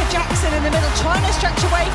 Jackson in the middle, trying to stretch away